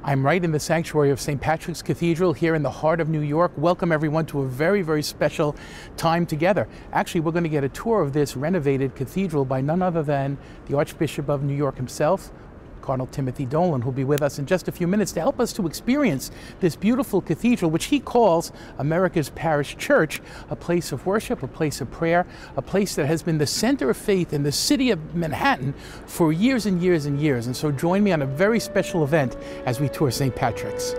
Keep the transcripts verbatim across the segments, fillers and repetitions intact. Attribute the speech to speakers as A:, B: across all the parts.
A: I'm right in the sanctuary of Saint Patrick's Cathedral here in the heart of New York. Welcome everyone to a very, very special time together. Actually, we're going to get a tour of this renovated cathedral by none other than the Archbishop of New York himself, Cardinal Dolan, who'll be with us in just a few minutes to help us to experience this beautiful cathedral, which he calls America's parish church, a place of worship, a place of prayer, a place that has been the center of faith in the city of Manhattan for years and years and years. And so join me on a very special event as we tour Saint Patrick's.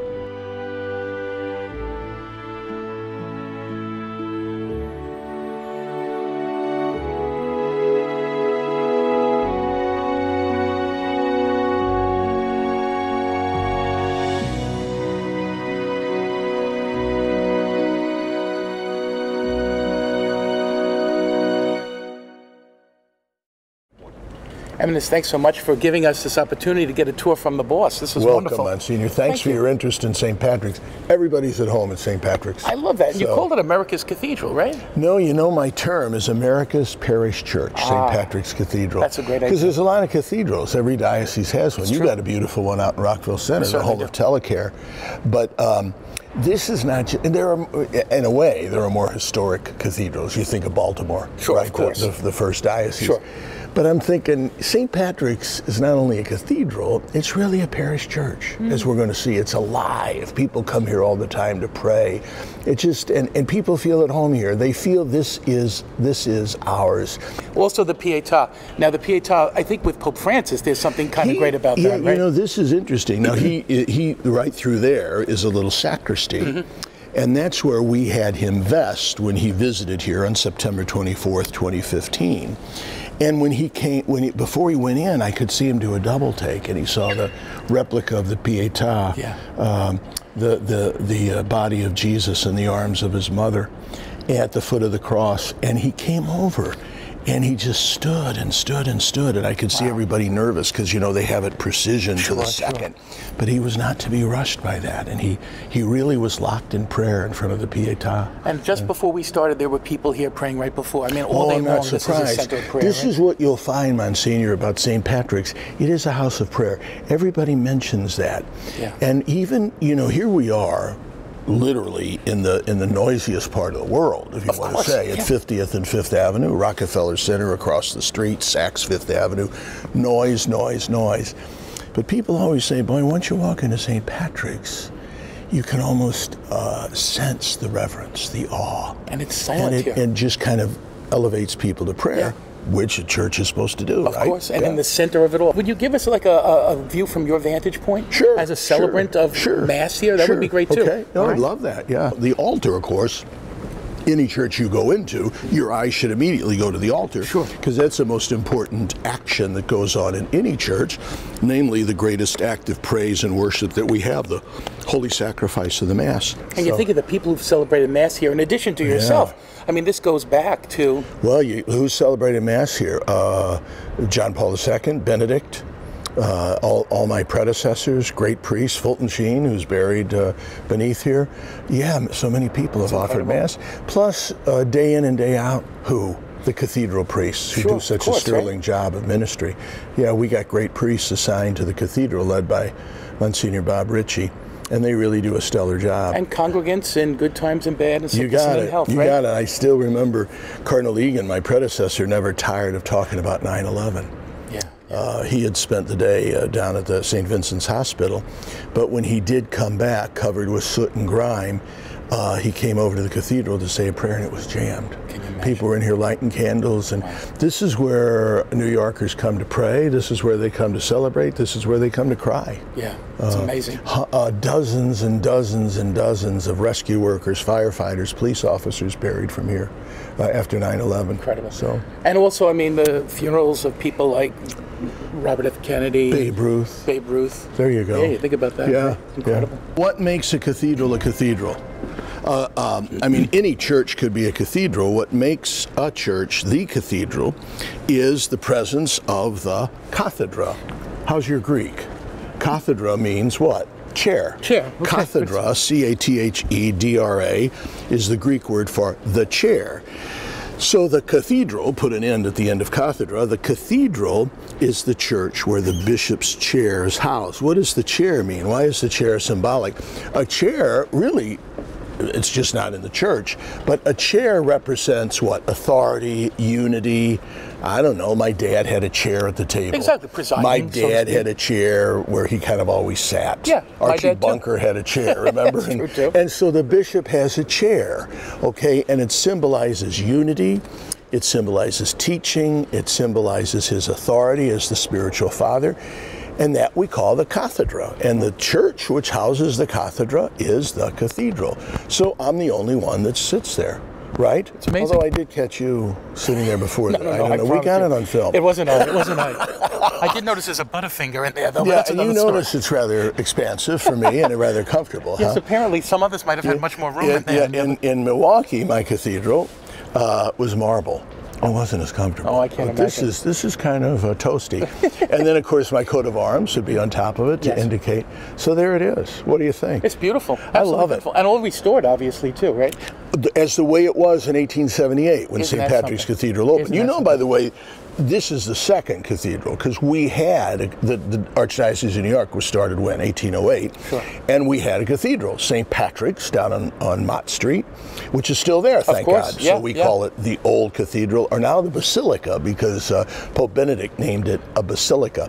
A: Eminence, thanks so much for giving us this opportunity to get a tour from the boss. This is
B: Welcome,
A: wonderful.
B: Welcome, Monsignor. Thanks
A: Thank
B: for
A: you.
B: your interest in Saint Patrick's. Everybody's at home at Saint Patrick's.
A: I love that.
B: So,
A: You called it America's Cathedral, right?
B: No, you know, my term is America's Parish Church,
A: Ah,
B: Saint Patrick's Cathedral.
A: That's a great idea.
B: Because there's a lot of cathedrals. Every diocese has one. You've
A: true.
B: got a beautiful one out in Rockville Center, the
A: certainly
B: home of
A: do.
B: telecare. But um, this is not, ju- and there are, in a way, there are more historic cathedrals. You think of Baltimore,
A: Sure,
B: right?
A: of course.
B: The, the, the first diocese.
A: Sure.
B: But I'm thinking Saint Patrick's is not only a cathedral, it's really a parish church, mm. as we're going to see. It's alive. People come here all the time to pray. It just, and, and people feel at home here. They feel this is this is ours.
A: Also the Pietà. Now the Pietà, I think with Pope Francis, there's something kind of
B: He-
A: great about
B: yeah,
A: that, right?
B: You know, this is interesting. Now he he right through there is a little sacristy. Mm-hmm. And that's where we had him vest when he visited here on September twenty-fourth, twenty fifteen. And when he came, when he, before he went in, I could see him do a double take, and he saw the replica of the Pietà,
A: Yeah.
B: um, the the the uh, body of Jesus in the arms of his mother, at the foot of the cross, and he came over. And he just stood and stood and stood, and I could see everybody nervous because, you know, they have it precision
A: Sure,
B: to the
A: sure.
B: second. But he was not to be rushed by that, and he, he really was locked in prayer in front of the Pietà.
A: And just and, before we started, there were people here praying right before. I mean, all
B: oh,
A: day
B: I'm
A: long,
B: not
A: this
B: surprised.
A: is a center of prayer.
B: This
A: right?
B: is what you'll find, Monsignor, about Saint Patrick's. It is a house of prayer. Everybody mentions that.
A: Yeah.
B: And even, you know, here we are, literally in the in the noisiest part of the world, if you
A: Of
B: want
A: course,
B: to say,
A: yeah.
B: at fiftieth and Fifth Avenue, Rockefeller Center across the street, Saks Fifth Avenue, noise, noise, noise. But people always say, boy, once you walk into Saint Patrick's, you can almost uh, sense the reverence, the awe.
A: And it's silent
B: and it,
A: here.
B: and just kind of elevates people to prayer.
A: Yeah.
B: Which a church is supposed to do,
A: Of
B: right?
A: course, and
B: Yeah.
A: in the center of it all. Would you give us like a, a, a view from your vantage point?
B: Sure.
A: As a celebrant
B: sure,
A: of
B: sure,
A: Mass here? That
B: sure.
A: would be great too.
B: Okay, no,
A: All
B: I'd
A: right.
B: love that, yeah. The altar, of course, any church you go into, your eyes should immediately go to the altar.
A: Sure.
B: Because that's the most important action that goes on in any church, namely the greatest act of praise and worship that we have, the holy sacrifice of the Mass.
A: And you
B: So-
A: think of the people who've celebrated Mass here, in addition to yourself. I mean, this goes back to...
B: Well, you, who's celebrated Mass here? Uh, John Paul the Second, Benedict, uh, all, all my predecessors, great priests, Fulton Sheen, who's buried uh, beneath here. Yeah, so many people have offered
A: incredible.
B: Mass. Plus, uh, day in and day out, who? The cathedral priests who
A: Sure,
B: do such
A: of course,
B: a sterling
A: right?
B: job of ministry. Yeah, we got great priests assigned to the cathedral, led by Monsignor Bob Ritchie. And they really do a stellar job.
A: And congregants in good times and bad, and
B: You
A: sickness
B: got
A: and
B: it.
A: in health,
B: you
A: right?
B: got it. I still remember Cardinal Egan, my predecessor, never tired of talking about nine eleven.
A: Yeah.
B: Uh, he had spent the day uh, down at the Saint Vincent's Hospital, but when he did come back, covered with soot and grime, uh, he came over to the cathedral to say a prayer, and it was jammed.
A: Can you imagine?
B: People were in here lighting candles, and this is where New Yorkers come to pray. This is where they come to celebrate. This is where they come to cry.
A: Yeah, it's
B: Uh,
A: amazing.
B: hu- Uh, dozens and dozens and dozens of rescue workers, firefighters, police officers buried from here uh, after nine eleven.
A: Incredible.
B: So,
A: And also, I mean, the funerals of people like Robert F. Kennedy,
B: Babe Ruth.
A: Babe Ruth.
B: There you go.
A: Yeah, you think about that.
B: Yeah,
A: right? Incredible.
B: yeah. What makes a cathedral a cathedral? Uh, um, I mean, any church could be a cathedral. What makes a church the cathedral is the presence of the cathedra. How's your Greek? Cathedra means what? Chair.
A: Chair, okay.
B: Cathedra, C A T H E D R A, is the Greek word for the chair. So the cathedral put an end at the end of Cathedral. The cathedral is the church where the bishop's chair is housed. What does the chair mean? Why is the chair symbolic? A chair, really, it's just not in the church, but a chair represents what? Authority, unity. I don't know, my dad had a chair at the table.
A: Exactly, presiding.
B: My dad had a chair where he kind of always sat.
A: Yeah,
B: Archie
A: my dad
B: Bunker
A: too.
B: had a chair, remember?
A: That's true
B: and,
A: too.
B: and so the bishop has a chair, okay, and it symbolizes unity. It symbolizes teaching. It symbolizes his authority as the spiritual father. And that we call the cathedra. And the church which houses the cathedra is the cathedral. So I'm the only one that sits there, right?
A: It's amazing.
B: Although I did catch you sitting there before
A: no,
B: that.
A: no,
B: I
A: no,
B: don't
A: I
B: know. We got
A: you.
B: it on film.
A: It wasn't I. It wasn't I. I did notice there's a Butterfinger in there, though. But
B: Yeah,
A: that's
B: and you
A: another
B: notice
A: story.
B: it's rather expansive for me and rather comfortable.
A: Yes,
B: huh?
A: apparently some others might have had much more room
B: Yeah,
A: in there.
B: yeah, in, in Milwaukee, my cathedral uh, was marble. It wasn't as comfortable.
A: Oh, I can't
B: But this
A: imagine.
B: is this is kind of uh, toasty. And then, of course, my coat of arms would be on top of it to
A: Yes.
B: indicate. So there it is. What do you think?
A: It's beautiful.
B: I
A: Absolutely
B: love it.
A: beautiful. And all restored, obviously, too, right?
B: As the way it was in eighteen seventy-eight when
A: Isn't
B: Saint
A: that
B: Patrick's
A: something?
B: Cathedral opened.
A: Isn't
B: You
A: that
B: know, by the way, this is the second cathedral because we had a, the, the Archdiocese of New York was started when eighteen oh eight,
A: Sure.
B: and we had a cathedral, Saint Patrick's, down on, on Mott Street, which is still there, thank
A: course,
B: God.
A: yeah,
B: so we
A: yeah.
B: call it the Old Cathedral, or now the Basilica, because uh, Pope Benedict named it a basilica.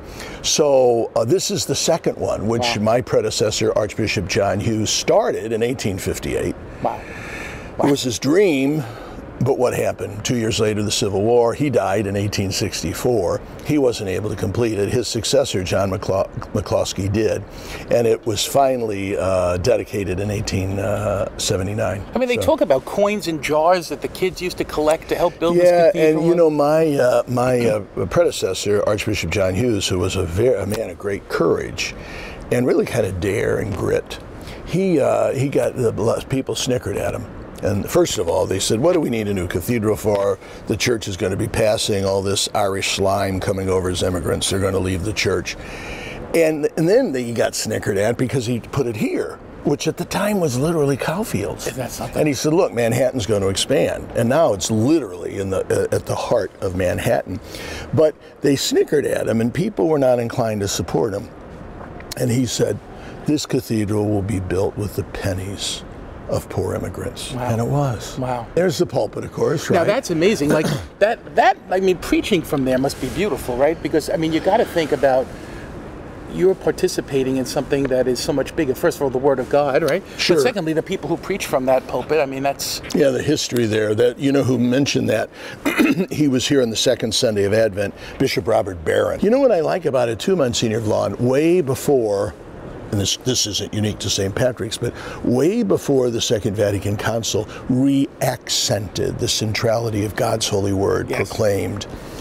B: So uh, this is the second one, which
A: Wow.
B: my predecessor, Archbishop John Hughes, started in eighteen fifty-eight.
A: Wow.
B: It was his dream, but what happened? Two years later, the Civil War. He died in eighteen sixty-four. He wasn't able to complete it. His successor, John McClo- McCloskey, did. And it was finally uh, dedicated in eighteen seventy-nine.
A: I mean, they
B: So-
A: talk about coins and jars that the kids used to collect to help build this
B: Yeah,
A: cathedral.
B: and you know, my uh, my uh, predecessor, Archbishop John Hughes, who was a, very, a man of great courage and really kind of dare and grit, he, uh, he got the people snickered at him. And first of all, they said, what do we need a new cathedral for? The church is going to be passing all this Irish slime coming over as immigrants. They're going to leave the church. And, and then they got snickered at because he put it here, which at the time was literally cow fields.
A: Isn't that something?
B: And he said, look, Manhattan's going to expand. And now it's literally in the uh, at the heart of Manhattan. But they snickered at him, and people were not inclined to support him. And he said, this cathedral will be built with the pennies of poor immigrants.
A: Wow.
B: And it was.
A: Wow.
B: There's the pulpit, of course, right?
A: Now that's amazing. Like that, that I mean, preaching from there must be beautiful, right? Because I mean, you got to think about you're participating in something that is so much bigger. First of all, the Word of God, right?
B: Sure.
A: But secondly, the people who preach from that pulpit. I mean, that's
B: Yeah, the history there. That you know who mentioned that? He was here on the second Sunday of Advent, Bishop Robert Barron. You know what I like about it too, Monsignor Vaughn? Way before, and this this isn't unique to Saint Patrick's, but way before the Second Vatican Council re-accented the centrality of God's holy word,
A: Yes.
B: proclaimed.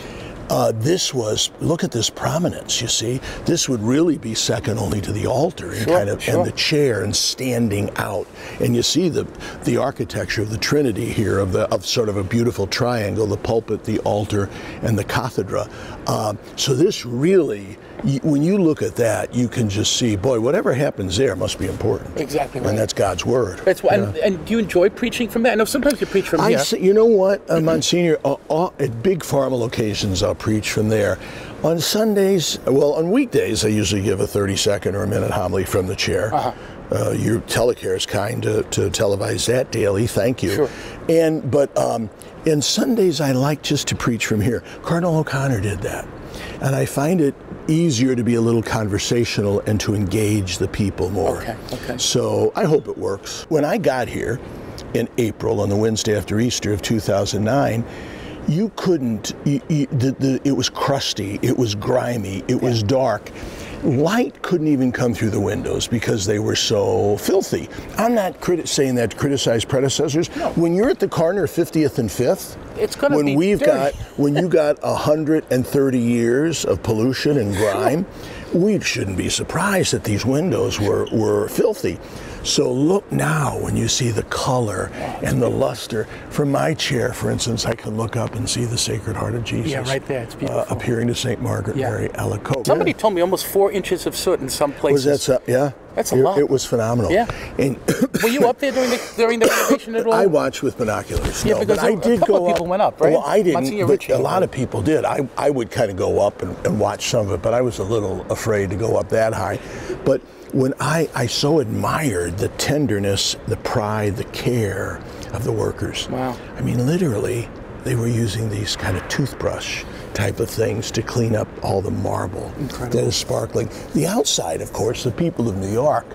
B: Uh, this was, look at this prominence, you see. This would really be second only to the altar and
A: Sure,
B: kind of
A: sure.
B: and the chair and standing out. And you see the the architecture of the Trinity here, of the of sort of a beautiful triangle, the pulpit, the altar, and the cathedra. Um, so this really, y- when you look at that, you can just see, boy, whatever happens there must be important.
A: exactly right.
B: And that's God's word.
A: That's why. And, and do you enjoy preaching from that? I know sometimes you preach from
B: I
A: here.
B: say, you know what, uh, Monsignor, uh, uh, at big formal occasions, I'll preach from there. On Sundays, well, on weekdays, I usually give a thirty second or a minute homily from the chair.
A: Uh-huh.
B: Uh, your telecare is kind to, to televise that daily. Thank you.
A: Sure.
B: And but um, in Sundays, I like just to preach from here. Cardinal O'Connor did that, and I find it easier to be a little conversational and to engage the people more.
A: Okay, okay.
B: So I hope it works. When I got here in April, on the Wednesday after Easter of two thousand nine, you couldn't, you, you, the, the, it was crusty, it was grimy, it was dark. Light couldn't even come through the windows because they were so filthy. I'm not criti- saying that to criticize predecessors.
A: No.
B: When you're at the corner of fiftieth and fifth,
A: It's gonna
B: when
A: be
B: we've
A: dirty.
B: got when you got one hundred thirty years of pollution and grime, we shouldn't be surprised that these windows were, were filthy. So look now when you see the color and the luster. From my chair, for instance, I can look up and see the Sacred Heart of Jesus.
A: Yeah, right there. It's beautiful.
B: Uh, appearing to Saint Margaret
A: Yeah.
B: Mary Alacoque.
A: Somebody told me almost four inches of soot in some places.
B: Was that so? Yeah.
A: That's a
B: it,
A: lot.
B: It was phenomenal.
A: Yeah.
B: And
A: were you up there during the during the renovation at all?
B: I watched with binoculars.
A: Yeah,
B: no,
A: because
B: but I
A: a
B: did
A: couple
B: go
A: of people
B: up.
A: went up, right?
B: Well, I didn't.
A: Monsignor
B: But
A: Ritchie.
B: a lot of people did. I, I would kind of go up and, and watch some of it, but I was a little afraid to go up that high. But when I, I so admired the tenderness, the pride, the care of the workers.
A: Wow.
B: I mean, literally, they were using these kind of toothbrush type of things to clean up all the marble.
A: Incredible.
B: That is sparkling. The outside, of course, the people of New York,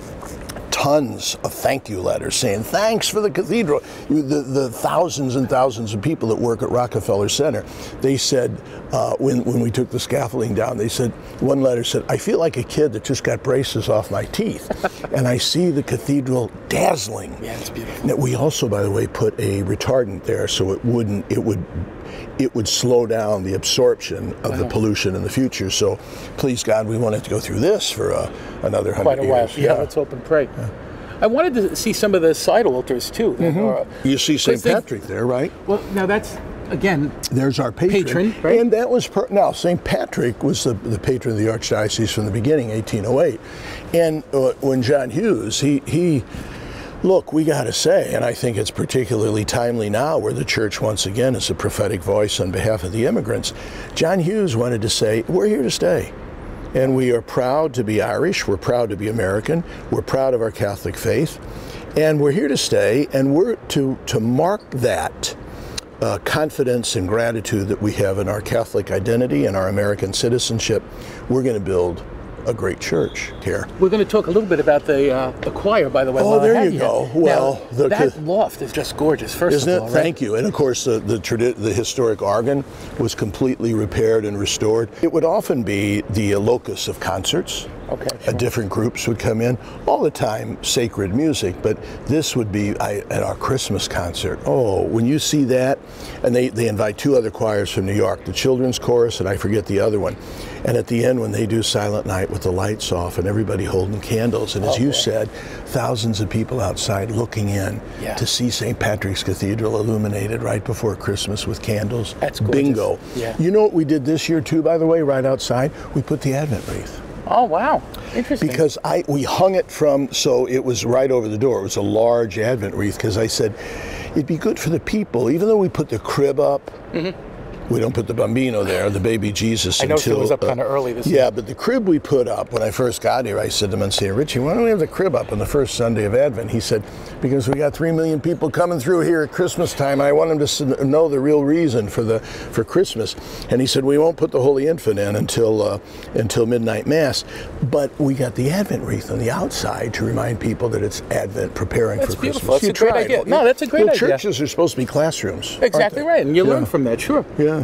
B: tons of thank you letters saying thanks for the cathedral. The, the thousands and thousands of people that work at Rockefeller Center, they said uh, when, when we took the scaffolding down, they said, one letter said, I feel like a kid that just got braces off my teeth and I see the cathedral dazzling.
A: Yeah, it's beautiful.
B: Now, we also, by the way, put a retardant there so it wouldn't, it would it would slow down the absorption of wow. the pollution in the future. So, please God, we wanted to go through this for uh, another hundred
A: Quite a while.
B: years.
A: Yeah, let's hope and pray. Yeah. I wanted to see some of the side altars too.
B: Mm-hmm.
A: Are,
B: you see Saint Patrick there, right?
A: Well, now that's again.
B: There's our patron,
A: patron right?
B: And that was per, now Saint Patrick was the, the patron of the archdiocese from the beginning, eighteen oh eight. And uh, when John Hughes, he he. Look, we got to say, and I think it's particularly timely now where the church once again is a prophetic voice on behalf of the immigrants. John Hughes wanted to say, we're here to stay. And we are proud to be Irish, we're proud to be American, we're proud of our Catholic faith, and we're here to stay, and we're to, to mark that uh, confidence and gratitude that we have in our Catholic identity and our American citizenship. We're going to build a great church here.
A: We're going to talk a little bit about the uh, the choir, by the way.
B: Oh, there you go. Well,
A: now,
B: the,
A: that loft is just gorgeous. First
B: isn't
A: of all,
B: it?
A: right?
B: Thank you. And of course, the the, tradi- the historic organ was completely repaired and restored. It would often be the locus of concerts.
A: Okay.
B: Sure. Uh, different groups would come in all the time, sacred music. But this would be I, at our Christmas concert. Oh, when you see that, and they they invite two other choirs from New York, the children's chorus, and I forget the other one. And at the end, when they do Silent Night with the lights off and everybody holding candles, and as
A: oh,
B: you
A: boy.
B: said, thousands of people outside looking in
A: yeah.
B: to see Saint Patrick's Cathedral illuminated right before Christmas with candles.
A: That's gorgeous.
B: Bingo.
A: Yeah.
B: You know what we did this year too, by the way, right outside? We put the Advent wreath.
A: Oh, wow. Interesting.
B: Because I we hung it from, so it was right over the door. It was a large Advent wreath because I said, it'd be good for the people, even though we put the crib up, mm-hmm. we don't put the bambino there, the baby Jesus,
A: I know
B: until,
A: it was up
B: uh,
A: kind of early this
B: Yeah,
A: year.
B: but the crib we put up, when I first got here, I said to Monsignor Ritchie, why don't we have the crib up on the first Sunday of Advent? He said, because we got three million people coming through here at Christmas time. I want them to know the real reason for the for Christmas. And he said, we won't put the Holy Infant in until uh, until midnight Mass. But we got the Advent wreath on the outside to remind people that it's Advent, preparing
A: that's
B: for
A: beautiful.
B: Christmas.
A: That's a great
B: tried.
A: idea. No, that's a great
B: well,
A: idea.
B: Churches are supposed to be classrooms.
A: Exactly right, and you
B: yeah.
A: learn from that, sure.
B: Yeah.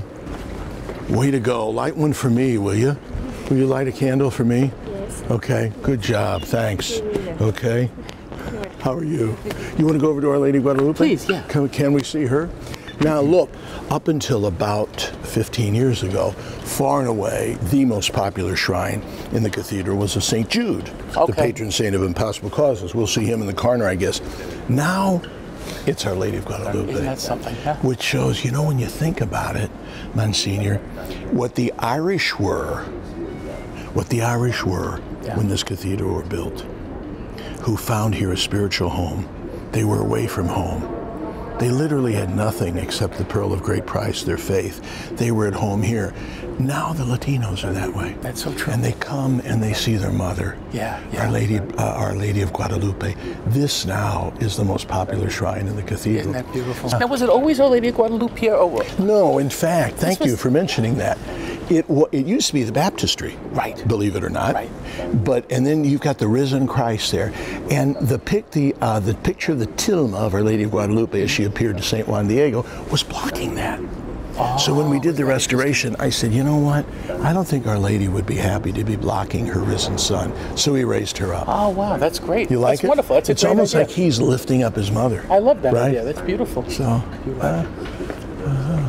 B: Way to go. Light one for me, will you? Will you light a candle for me?
C: Yes.
B: Okay, good job. Thanks. Okay. How are you? You want to go over to Our Lady of Guadalupe?
A: Please, yeah.
B: Can, can we see her? Now look, up until about fifteen years ago, far and away, the most popular shrine in the cathedral was a Saint Jude,
A: okay.
B: the patron saint of impossible causes. We'll see him in the corner, I guess. Now, it's Our Lady of Guadalupe.
A: Isn't that something? Huh?
B: Which shows, you know, when you think about it, Monsignor, what the Irish were, what the Irish were
A: yeah.
B: when this cathedral were built, who found here a spiritual home. They were away from home. They literally had nothing except the pearl of great price, their faith. They were at home here. Now the Latinos are that way.
A: That's so true.
B: And they come and they see their mother,
A: yeah, yeah.
B: Our Lady, uh, Our Lady of Guadalupe. This now is the most popular shrine in the cathedral.
A: Isn't that beautiful? Uh, now, was it always Our Lady of Guadalupe? Or what?
B: No, in fact, thank
A: was...
B: you for mentioning that. It it used to be the baptistry,
A: right?
B: Believe it or not,
A: right?
B: But and then you've got the risen Christ there, and the pic the uh, the picture of the tilma of Our Lady of Guadalupe as she appeared to Saint Juan Diego was blocking that. Oh, so when we did the restoration, I said, you know what? I don't think Our Lady would be happy to be blocking her risen Son. So we raised her up.
A: Oh wow, that's great.
B: You like
A: that's
B: it?
A: Wonderful. That's a
B: it's
A: great
B: almost
A: idea.
B: like he's lifting up his mother.
A: I love that
B: right?
A: idea. That's beautiful.
B: So. Uh, uh,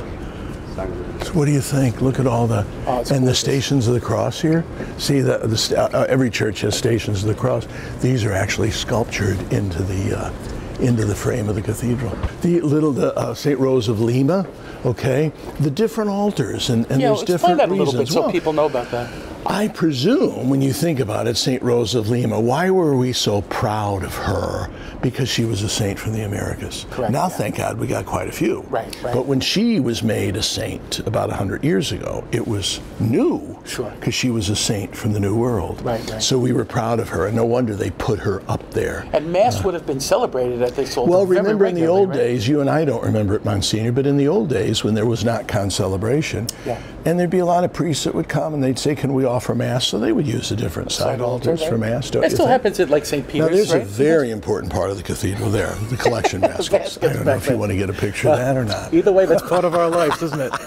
B: So what do you think? Look at all the
A: oh,
B: and
A: gorgeous.
B: the stations of the cross here. See the, the uh, every church has stations of the cross. These are actually sculptured into the uh, into the frame of the cathedral. The little the, uh, Saint Rose of Lima. Okay, the different altars and, and
A: yeah,
B: there's
A: explain
B: different
A: that a
B: reasons.
A: little bit so
B: well,
A: people know about that.
B: I presume, when you think about it, Saint Rose of Lima, why were we so proud of her? Because she was a saint from the Americas.
A: Correct.
B: Now,
A: yeah.
B: thank God, we got quite a few.
A: Right, right.
B: But when she was made a saint about one hundred years ago, it was new.
A: Sure.
B: Because she was a saint from the New World.
A: Right, right.
B: So we were proud of her, and no wonder they put her up there.
A: And Mass uh, would have been celebrated at this altar.
B: Well, remember in the old
A: right?
B: days, you and I don't remember it, Monsignor, but in the old days when there was not concelebration,
A: yeah.
B: and there'd be a lot of priests that would come and they'd say, can we offer Mass? So they would use the different side, side altars right? for Mass. Don't
A: that
B: you
A: still
B: think?
A: happens at like Saint Peter's,
B: Now, there's
A: right?
B: a very important part of the cathedral there, the collection baskets.
A: baskets
B: I don't know if you want to get a picture of that or not.
A: Either way, that's part of our lives, isn't it?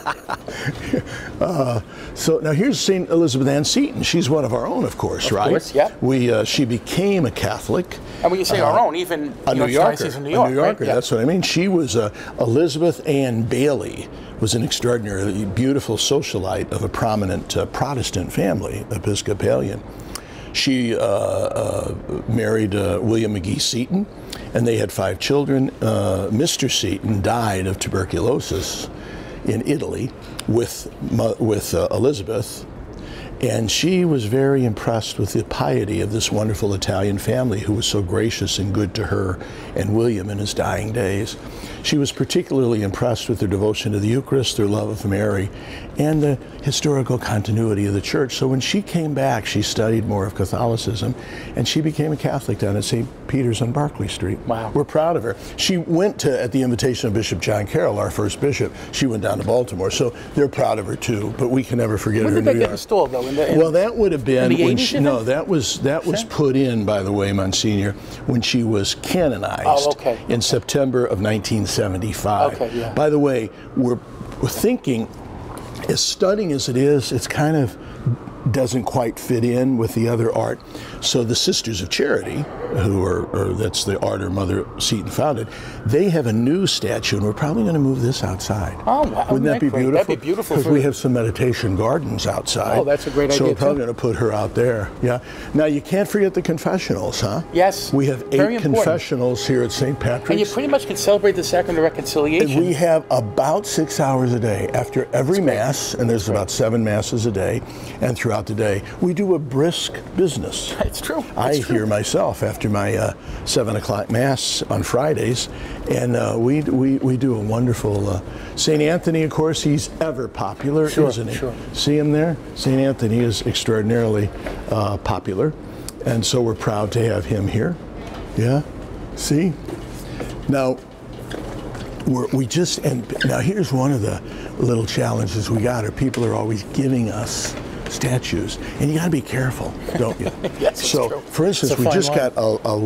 B: uh, so now here's Saint Elizabeth Ann Seton. She's one of our own, of course,
A: of
B: right?
A: Of course, yeah.
B: We, uh, she became a Catholic.
A: And when you say uh, our own, even
B: a New Yorker,
A: in New York,
B: a New Yorker,
A: right? yeah.
B: That's what I mean. She was uh, Elizabeth Ann Bailey, was an extraordinarily beautiful socialite of a prominent uh, Protestant family, Episcopalian. She uh, uh, married uh, William McGee Seton, and they had five children. Uh, Mister Seton died of tuberculosis in Italy with, with uh, Elizabeth, and she was very impressed with the piety of this wonderful Italian family who was so gracious and good to her and William in his dying days. She was particularly impressed with their devotion to the Eucharist, their love of Mary, and the historical continuity of the church. So when she came back, she studied more of Catholicism, and she became a Catholic down at Saint Peter's on Barclay Street.
A: Wow.
B: We're proud of her. She went to, at the invitation of Bishop John Carroll, our first bishop, she went down to Baltimore, so they're proud of her too, but we can never forget
A: when
B: her in
A: did
B: New
A: they
B: York.
A: Get installed, though? In the, in
B: well, that would have been
A: when
B: she,
A: even?
B: no, that was that was
A: Sure.
B: put in, by the way, Monsignor, when she was canonized
A: oh, okay.
B: in
A: okay.
B: September of nineteen seventy-five.
A: Okay, yeah.
B: By the way, we're, we're thinking, as stunning as it is, it's kind of doesn't quite fit in with the other art. So the Sisters of Charity, who are, or that's the art her mother Seton founded, they have a new statue, and we're probably going to move this outside.
A: Oh, wow.
B: Wouldn't that be
A: great?
B: beautiful?
A: That'd be beautiful.
B: Because we have some meditation gardens outside.
A: Oh, that's a great
B: so
A: idea,
B: we're probably
A: too.
B: going to put her out there. Yeah. Now, you can't forget the confessionals, huh?
A: Yes.
B: We have
A: Very
B: eight
A: important.
B: confessionals here at Saint Patrick's.
A: And you pretty much can celebrate the Sacrament of Reconciliation.
B: And we have about six hours a day after every Mass, and there's about seven Masses a day, and throughout the day, we do a brisk business.
A: It's true.
B: I
A: it's true.
B: hear myself after my uh, seven o'clock Mass on Fridays, and uh, we, we we do a wonderful uh, Saint Anthony. Of course, he's ever popular,
A: sure,
B: isn't he?
A: Sure.
B: See him there? Saint Anthony is extraordinarily uh, popular, and so we're proud to have him here. Yeah. See? Now, we're, we just and now here's one of the little challenges we got. Are people are always giving us statues, and you got to be careful, don't you?
A: Yes,
B: so,
A: it's true.
B: for instance,
A: It's a
B: we
A: fine
B: just
A: line.
B: got a, a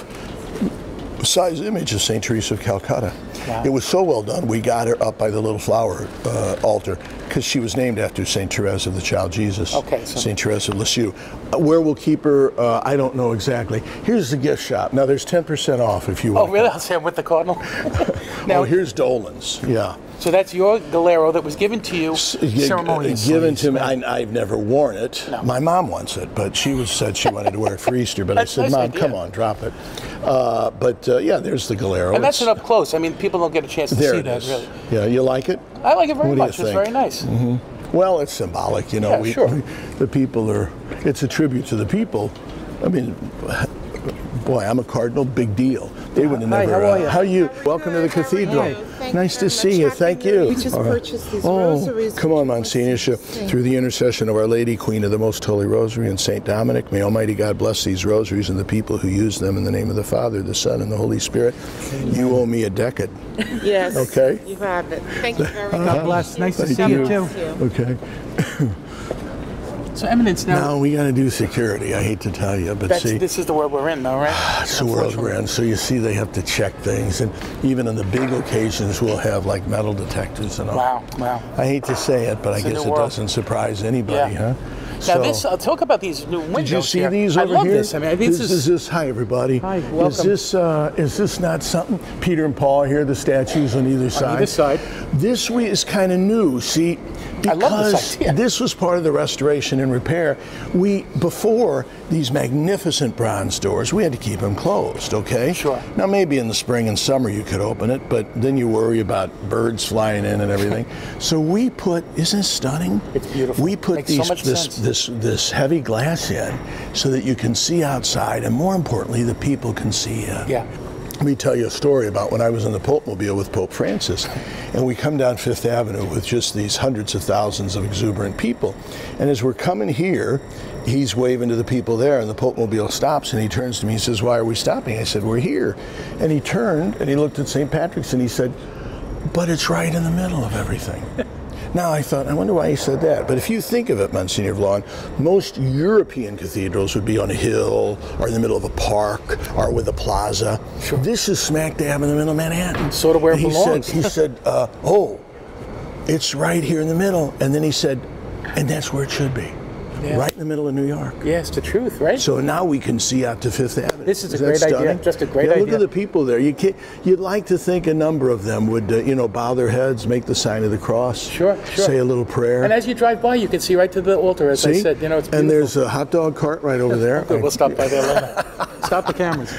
B: life-size image of Saint Teresa of Calcutta.
A: Wow.
B: It was so well done, we got her up by the little flower uh, altar, because she was named after Saint Therese of the Child Jesus.
A: Okay, so
B: Saint Therese of Lisieux. Uh, where we'll keep her, uh, I don't know exactly. Here's the gift shop. Now, there's ten percent off if you want.
A: Oh, really? I'll say I'm with the Cardinal.
B: Now, oh, here's Dolan's. Yeah.
A: So that's your Galero that was given to you ceremoniously.
B: Given to me. I, I've never worn it.
A: No.
B: My mom wants it, but she was said she wanted to wear it for Easter. But I said,
A: nice
B: Mom,
A: idea.
B: come on, drop it. Uh, but uh, yeah, there's the Galero.
A: And that's
B: It's,
A: an up close. I mean, people don't get a chance to
B: there
A: see
B: it
A: that,
B: is.
A: really.
B: Yeah, you like it?
A: I like it very
B: What do you
A: much. It's
B: think?
A: very nice.
B: Mm-hmm. Well, it's symbolic, you know.
A: Yeah,
B: we,
A: sure.
B: we, the people are, it's a tribute to the people. I mean, boy, I'm a Cardinal, big deal. They would have
A: Hi,
B: never.
A: how are you?
B: Uh, how are you? Welcome to the Cathedral.
C: Hi. Thank
B: Nice
C: you
B: to
C: very
B: see
C: much.
B: you.
C: Happy
B: Thank
C: New
B: you.
C: Year. We just
B: All right.
C: purchased these
B: oh,
C: rosaries.
B: come on, Monsignor. Through the intercession of Our Lady, Queen of the Most Holy Rosary, and Saint Dominic, may Almighty God bless these rosaries and the people who use them in the name of the Father, the Son, and the Holy Spirit. Amen. You owe me a decade.
C: Yes.
B: Okay.
C: You have it. Thank you very much.
A: God bless. Nice to
B: Thank
A: see you,
B: you.
A: too.
B: Okay.
A: So, Eminence, now,
B: Now we got to do security. I hate to tell you, but
A: that's,
B: see,
A: this is the world we're in, though, right?
B: it's the world we're in. So you see, they have to check things, and even on the big occasions, we'll have like metal detectors and all.
A: Wow, wow.
B: I hate to say it, but
A: It's
B: I
A: a
B: guess
A: new
B: it
A: world.
B: doesn't surprise anybody,
A: Yeah.
B: huh?
A: Now,
B: So,
A: this, I'll talk about these new windows
B: did you see
A: here.
B: these
A: I
B: over
A: love
B: here?
A: this. I mean, this,
B: this
A: is,
B: is this. Hi, everybody.
A: Hi,
B: Is
A: welcome.
B: this uh, is this not something? Peter and Paul here, the statues on either side.
A: either side.
B: This we is kind of new. See,
A: I
B: because
A: love this idea.
B: this was part of the restoration and repair. We before these magnificent bronze doors, we had to keep them closed. Okay.
A: Sure.
B: Now maybe in the spring and summer you could open it, but then you worry about birds flying in and everything. So we put. Isn't it stunning?
A: It's beautiful.
B: We put
A: Makes so
B: these
A: much
B: this
A: sense.
B: this this heavy glass in so that you can see outside, and more importantly, the people can see in.
A: Yeah.
B: Let me tell you a story about when I was in the Pope-mobile with Pope Francis, and we come down Fifth Avenue with just these hundreds of thousands of exuberant people. And as we're coming here, he's waving to the people there, and the Pope-mobile stops, and he turns to me and says, "Why are we stopping?" I said, "We're here." And he turned, and he looked at Saint Patrick's, and he said, "But it's right in the middle of everything." Now I thought, I wonder why he said that. But if you think of it, Monsignor Vaughn, most European cathedrals would be on a hill or in the middle of a park or with a plaza.
A: Sure.
B: This is smack dab in the middle of Manhattan.
A: Sort of where it
B: he
A: belongs.
B: Said, he said, uh, oh, it's right here in the middle. And then he said, and that's where it should be. Yeah. Right in the middle of New York.
A: Yeah, it's the truth, right?
B: So now we can see out to Fifth Avenue.
A: This is,
B: is
A: a great
B: stunning?
A: idea. Just a great
B: yeah,
A: idea.
B: Look at the people there. You can't, you'd like to think a number of them would, uh, you know, bow their heads, make the sign of the cross.
A: Sure, sure.
B: Say a little prayer.
A: And as you drive by, you can see right to the altar, as
B: see?
A: I said. You know, it's beautiful.
B: And there's a hot dog cart right over there.
A: Good, we'll stop by there later. Stop the cameras.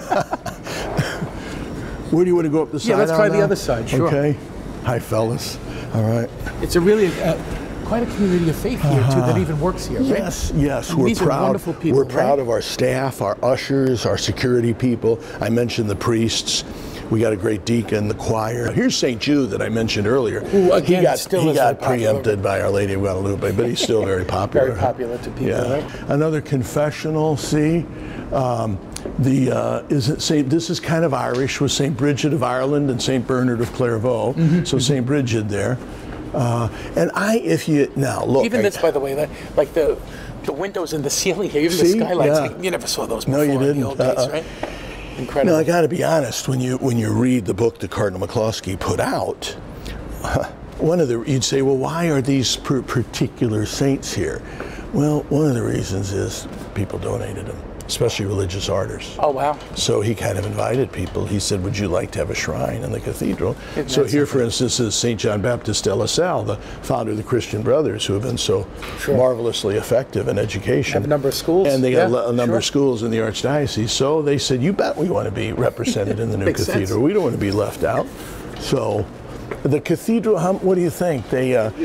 B: Where do you want to go up the side?
A: Yeah, let's try
B: now?
A: the other side, sure.
B: Okay. Hi, fellas. All right.
A: It's a really... Uh, quite a community of faith here, too, that even works here, right?
B: Yes, yes.
A: I mean,
B: we're
A: these
B: proud.
A: are wonderful people,
B: We're proud
A: right?
B: of our staff, our ushers, our security people. I mentioned the priests. We got a great deacon, the choir. Here's Saint Jude that I mentioned earlier.
A: Who, again,
B: he got,
A: still
B: he
A: is
B: got
A: very popular.
B: preempted by Our Lady of Guadalupe, but he's still very popular.
A: Very popular to people,
B: yeah.
A: right?
B: Another confessional, see? Um, the uh, is it Saint This is kind of Irish with Saint Bridget of Ireland and Saint Bernard of Clairvaux. Mm-hmm. So Saint Bridget there. Uh, and I, if you, now look.
A: Even
B: I,
A: this, by the way, that, like the the windows in the ceiling here, even
B: See?
A: the skylights,
B: Yeah.
A: like, you never saw those
B: No,
A: before
B: you
A: in the
B: didn't.
A: old days,
B: Uh-uh.
A: right? Incredible.
B: Now, I got to be honest, when you when you read the book that Cardinal McCloskey put out, uh, one of the, you'd say, well, why are these per particular saints here? Well, one of the reasons is people donated them, especially religious orders.
A: Oh, wow.
B: So he kind of invited people. He said, would you like to have a shrine in the cathedral?
A: Isn't
B: So
A: that
B: here,
A: something?
B: for instance, is Saint John Baptist de La Salle, the founder of the Christian Brothers, who have been so
A: Sure.
B: marvelously effective in education.
A: Have a number of schools.
B: And they
A: Yeah,
B: got a, a number
A: sure.
B: of schools in the Archdiocese. So they said, you bet we want to be represented in the new
A: Makes
B: cathedral.
A: sense.
B: We don't want to be left out. So the cathedral, how, what do you think? They, uh,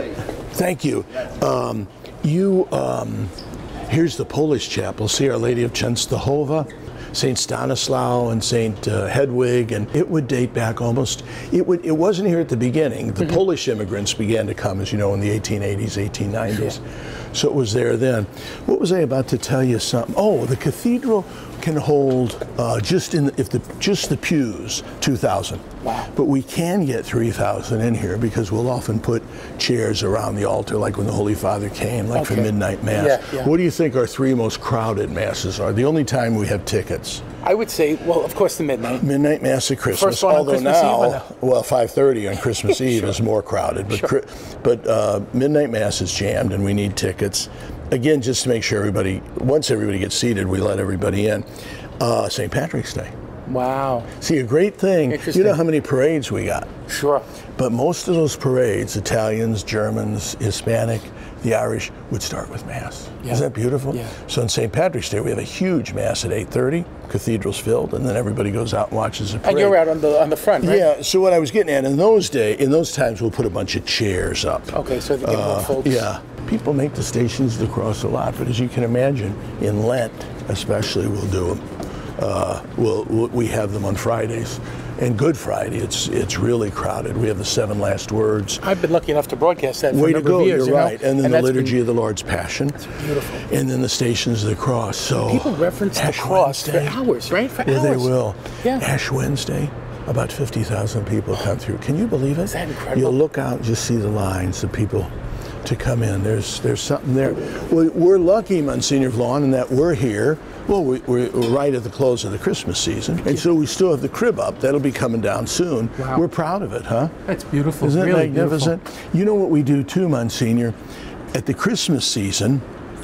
B: thank you. Um, you, um, here's the Polish chapel. See Our Lady of Częstochowa, Saint Stanislaw and Saint uh, Hedwig, and it would date back almost, it would. It wasn't here at the beginning. The
A: Mm-hmm.
B: Polish immigrants began to come, as you know, in the eighteen eighties, eighteen nineties. Sure. So it was there then. What was I about to tell you something? Oh, the cathedral can hold uh, just in if the just the pews two thousand.
A: Wow.
B: But we can get three thousand in here because we'll often put chairs around the altar, like when the Holy Father came, like for
A: Okay.
B: midnight mass.
A: Yeah, yeah.
B: What do you think our three most crowded masses are? The only time we have tickets.
A: I would say, well, of course, the midnight.
B: Midnight mass at Christmas.
A: First one on
B: Although
A: Christmas Eve
B: now,
A: or no?
B: well, five thirty on Christmas Eve is more crowded, but
A: Sure.
B: cri- but uh, midnight mass is jammed, and we need tickets. Again, just to make sure everybody, once everybody gets seated, we let everybody in. Uh, Saint Patrick's Day.
A: Wow.
B: See, a great thing.
A: Interesting.
B: You know how many parades we got?
A: Sure.
B: But most of those parades, Italians, Germans, Hispanic, the Irish, would start with Mass.
A: Yeah.
B: Isn't that beautiful?
A: Yeah.
B: So on Saint Patrick's Day, we have a huge Mass at eight thirty, cathedral's filled, and then everybody goes out and watches the parade.
A: And you're out on the on the front, right?
B: Yeah, so what I was getting at, in those day, in those times, we'll put a bunch of chairs up.
A: Okay, so they get more
B: Uh,
A: folks.
B: Yeah. People make the Stations of the Cross a lot, but as you can imagine, in Lent especially, we'll do them. Uh, we'll, we'll, we have them on Fridays. And Good Friday, it's it's really crowded. We have the seven last words.
A: I've been lucky enough to broadcast that for
B: Way
A: a
B: to
A: number
B: go,
A: of years.
B: you're
A: you know?
B: right. And then
A: And
B: the
A: that's
B: Liturgy
A: been
B: of the Lord's Passion.
A: beautiful.
B: And then the Stations of the Cross. So
A: People reference the
B: Ash
A: cross
B: Wednesday.
A: for hours, right? For
B: Yeah,
A: hours.
B: they will.
A: Yeah.
B: Ash Wednesday, about fifty thousand people come through. Can you believe it?
A: Is that incredible?
B: You'll look out and just see the lines of people to come in. There's there's something there. We- We're lucky, Monsignor Vaughn, in that we're here. Well, we, we're right at the close of the Christmas season, and so we still have the crib up. That'll be coming down soon.
A: Wow.
B: We're proud of it, huh?
A: That's beautiful.
B: Isn't that
A: really
B: magnificent?
A: beautiful.
B: You know what we do too, Monsignor? At the Christmas season,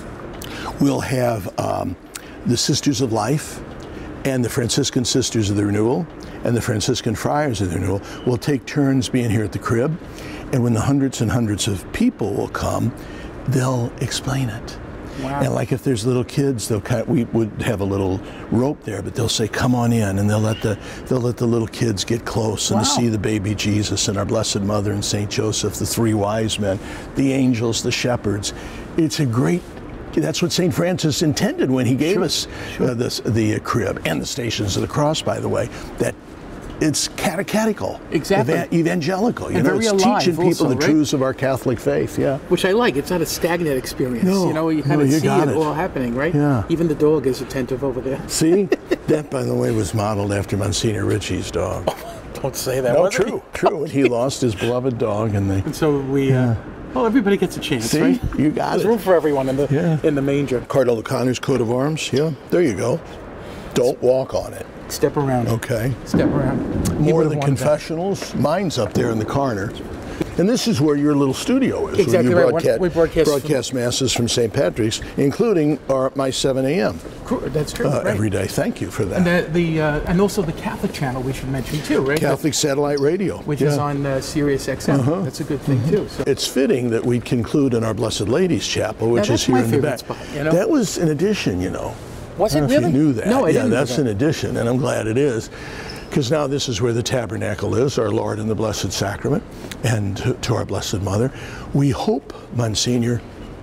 B: we'll have um, the Sisters of Life and the Franciscan Sisters of the Renewal and the Franciscan Friars of the Renewal will take turns being here at the crib. And when the hundreds and hundreds of people will come, they'll explain it.
A: Wow.
B: And like if there's little kids, they'll kind of, we would have a little rope there, but they'll say, "Come on in," and they'll let the they'll let the little kids get close and
A: Wow.
B: to see the baby Jesus and our Blessed Mother and Saint Joseph, the three wise men, the angels, the shepherds. It's a great. That's what Saint Francis intended when he gave
A: Sure.
B: us
A: Sure.
B: uh, this, the crib and the Stations of the Cross, by the way. That it's catechetical,
A: Exactly.
B: eva- evangelical. You
A: And
B: know,
A: very
B: it's
A: alive
B: teaching people
A: also,
B: the
A: right?
B: truths of our Catholic faith. Yeah.
A: Which I like. It's not a stagnant experience.
B: No,
A: you know, you kind
B: no,
A: of
B: you
A: see
B: got
A: it,
B: it.
A: all happening, right?
B: Yeah.
A: Even the dog is attentive over there.
B: See, that, by the way, was modeled after Monsignor Ritchie's dog.
A: Don't say that.
B: No,
A: was it?
B: true, true. And he lost his beloved dog, and they.
A: And so we, uh, well, everybody gets a chance,
B: See,
A: right?
B: you got
A: There's
B: it.
A: room for everyone in the
B: Yeah.
A: in the manger.
B: Cardinal O'Connor's coat of arms. Yeah, there you go. Don't walk on it.
A: Step around.
B: Okay.
A: Step around. He
B: More
A: would've
B: than
A: wanted that.
B: confessionals. Mine's up there in the corner. And this is where your little studio is.
A: Exactly
B: where you
A: right.
B: broadcast,
A: We broadcast from-
B: broadcast masses from Saint Patrick's, including our, my seven a m
A: Cool, that's true.
B: uh,
A: right.
B: every day. Thank you for that.
A: And the, the uh, and also the Catholic channel we should mention too, right?
B: Catholic Satellite Radio.
A: Which is
B: Yeah.
A: on uh, Sirius X M.
B: Uh-huh.
A: That's a good thing too. So.
B: It's fitting that we conclude in our Blessed Lady's Chapel, which
A: Now,
B: is
A: that's
B: here
A: my
B: in the
A: favorite
B: back.
A: spot, you know?
B: That was an addition, you know.
A: Was
B: I
A: it
B: don't know
A: really?
B: if you knew that.
A: No, I
B: yeah,
A: didn't know
B: that's
A: that.
B: an addition, and I'm glad it is. Because now this is where the tabernacle is, our Lord in the Blessed Sacrament, and to, to our Blessed Mother. We hope, Monsignor,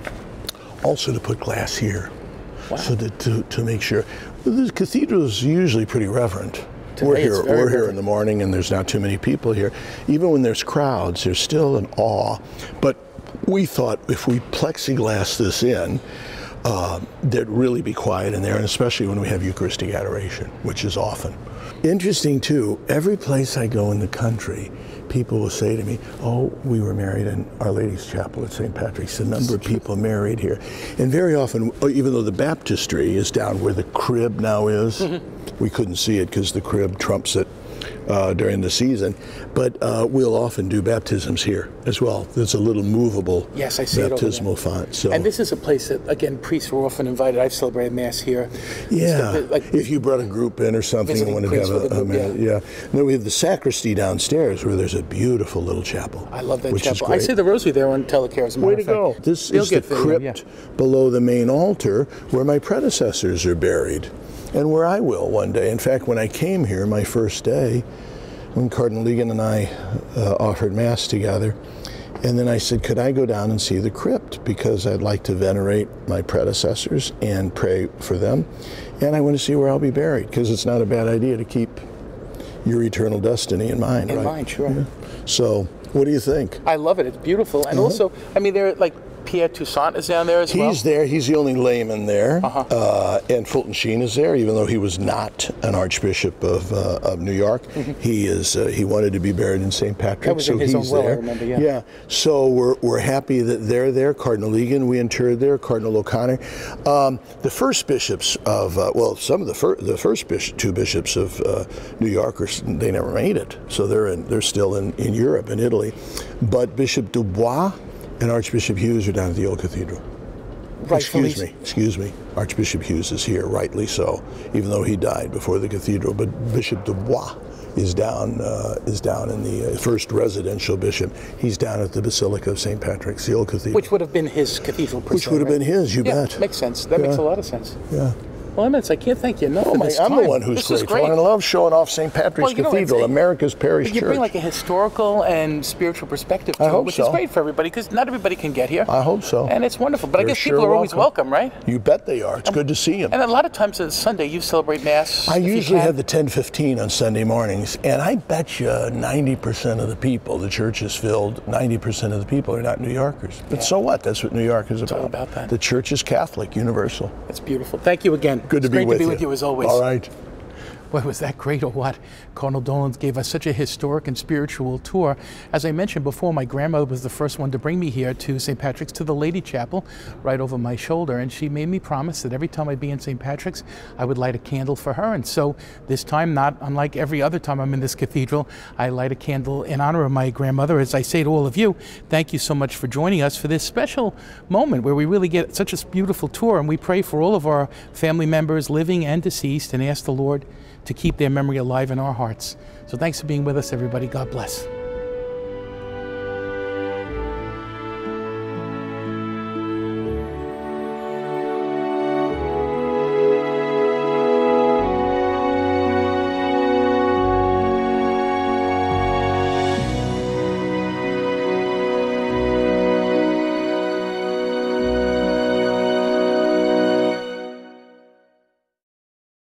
B: also to put glass here,
A: Wow.
B: so that to, to make sure. The cathedral is usually pretty reverent.
A: Today
B: We're
A: it's
B: here.
A: very
B: We're here in
A: reverent.
B: the morning, and there's not too many people here. Even when there's crowds, there's still an awe. But we thought if we plexiglass this in, uh, there'd really be quiet in there, and especially when we have Eucharistic adoration, which is often. Interesting too, every place I go in the country, people will say to me, "Oh, we were married in Our Lady's Chapel at Saint Patrick's." A number of people married here. And very often, even though the baptistry is down where the crib now is, mm-hmm. we couldn't see it because the crib trumps it uh, during the season, but uh, we'll often do baptisms here as well. There's a little movable
A: Yes, I see it over
B: baptismal font. So.
A: And this is a place that, again, priests were often invited. I've celebrated Mass here.
B: Yeah,
A: It's like,
B: if you brought a group in or something and
A: Visiting
B: wanted to have
A: priests
B: a,
A: with a
B: a
A: group,
B: yeah. yeah. Then we have the sacristy downstairs where there's a beautiful little chapel.
A: I love that
B: which is
A: chapel. I
B: great.
A: say the rosary there on Telecare, as a matter
B: Way to
A: of fact.
B: go. This
A: They'll
B: is the
A: get video,
B: crypt
A: yeah.
B: below the main altar where my predecessors are buried and where I will one day. In fact, when I came here my first day, when Cardinal Egan and I uh, offered Mass together, and then I said, could I go down and see the crypt, because I'd like to venerate my predecessors and pray for them, and I want to see where I'll be buried, because it's not a bad idea to keep your eternal destiny in mind,
A: In
B: right?
A: mind, sure.
B: Yeah. So, what do you think?
A: I love it. It's beautiful. And also, I mean, they're like, Pierre Toussaint is down there as well.
B: He's there. He's the only layman there.
A: Uh-huh.
B: Uh, and Fulton Sheen is there, even though he was not an Archbishop of, uh, of New York. Mm-hmm. He is. Uh, he wanted to be buried in Saint Patrick's,
A: That was
B: so
A: in his
B: he's
A: own will, I
B: there.
A: remember, yeah.
B: Yeah. So we're we're happy that they're there. Cardinal Egan, we interred there. Cardinal O'Connor. Um, the first bishops of uh, well, some of the first the first bishop, two bishops of uh, New York, are, they never made it. So they're in. They're still in, in Europe, in Italy. But Bishop Dubois and Archbishop Hughes are down at the old cathedral.
A: Rightfully
B: Excuse me, excuse me. Archbishop Hughes is here, rightly so, even though he died before the cathedral. But Bishop Dubois is down uh, is down in the uh, first residential bishop. He's down at the Basilica of Saint Patrick's, the old cathedral.
A: Which would have been his cathedral, per
B: Which
A: se,
B: would have
A: right?
B: been his, you
A: yeah,
B: bet.
A: Makes sense. That
B: Yeah.
A: makes a lot of sense.
B: Yeah.
A: Well, Emmett, I can't thank you enough
B: Oh
A: for
B: my,
A: this
B: I'm
A: time.
B: the one who's
A: this is
B: grateful.
A: great.
B: And I love showing off Saint Patrick's
A: Well, you know,
B: Cathedral,
A: it's-
B: America's parish
A: You
B: church.
A: bring like a historical and spiritual perspective to
B: I
A: it,
B: hope
A: which
B: so.
A: is great for everybody, because not everybody can get here.
B: I hope so.
A: And it's wonderful. But I
B: They're
A: guess
B: sure
A: people are always
B: welcome.
A: welcome, right?
B: You bet they are. It's good to see them.
A: And a lot of times on Sunday, you celebrate Mass.
B: I
A: if you
B: usually
A: can.
B: have the ten fifteen on Sunday mornings, and I bet you ninety percent of the people, the church is filled, ninety percent of the people are not New Yorkers. But
A: Yeah.
B: so what? That's what New York is about.
A: all about that.
B: The church is Catholic, universal.
A: It's beautiful. Thank you again.
B: Good to
A: it's
B: be
A: great
B: with
A: to be
B: you.
A: with you as always.
B: All right.
A: Boy, was that great or what? Cardinal Dolan gave us such a historic and spiritual tour. As I mentioned before, my grandmother was the first one to bring me here to Saint Patrick's, to the Lady Chapel, right over my shoulder. And she made me promise that every time I'd be in Saint Patrick's, I would light a candle for her. And so this time, not unlike every other time I'm in this cathedral, I light a candle in honor of my grandmother. As I say to all of you, thank you so much for joining us for this special moment where we really get such a beautiful tour. And we pray for all of our family members, living and deceased, and ask the Lord to keep their memory alive in our hearts. So thanks for being with us, everybody. God bless.